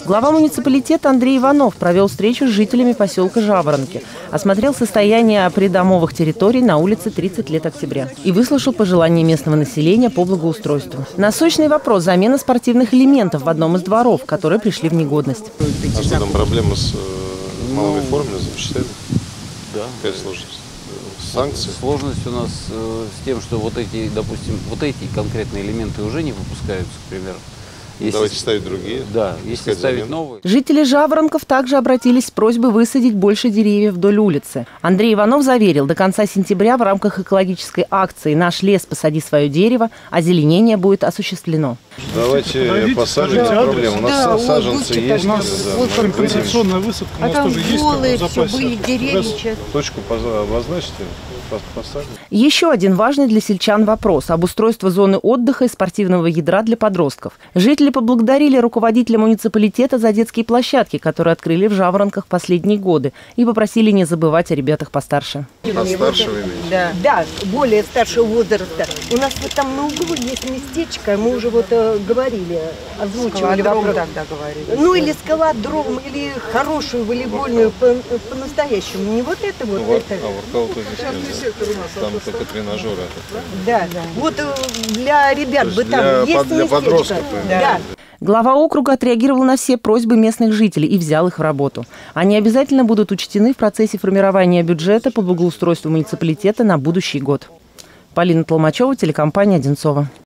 Глава муниципалитета Андрей Иванов провел встречу с жителями поселка Жаворонки, осмотрел состояние придомовых территорий на улице 30 лет октября и выслушал пожелания местного населения по благоустройству. Насущный вопрос – замена спортивных элементов в одном из дворов, которые пришли в негодность. А что там проблема с малыми формами запечатали? Да. Какая сложность? Санкции? Сложность у нас с тем, что вот эти, допустим, вот эти конкретные элементы уже не выпускаются, к примеру. Если, давайте ставить другие. Да, если ставить новые. Жители Жаворонков также обратились с просьбой высадить больше деревьев вдоль улицы. Андрей Иванов заверил, до конца сентября в рамках экологической акции «Наш лес, посади свое дерево» озеленение будет осуществлено. Давайте посадим, проблему. У нас саженцы есть. У нас компенсационная высадка, у нас тоже есть в запасе. Точку обозначьте. Посадим. Еще один важный для сельчан вопрос – обустройство зоны отдыха и спортивного ядра для подростков. Жители поблагодарили руководителя муниципалитета за детские площадки, которые открыли в Жаворонках в последние годы, и попросили не забывать о ребятах постарше. Постарше вы имеете? Да, более старшего возраста. У нас вот там на углу есть местечко, мы уже вот говорили, озвучивали вопрос. Тогда говорили. Ну или скалодром, или хорошую волейбольную по-настоящему. Не вот это вот. Это. А воркаута здесь нет, да? Там только тренажеры. Да. Вот для ребят бы там есть для подростков. Да. Глава округа отреагировал на все просьбы местных жителей и взял их в работу. Они обязательно будут учтены в процессе формирования бюджета по благоустройству муниципалитета на будущий год. Полина Толмачева, телекомпания «Одинцово».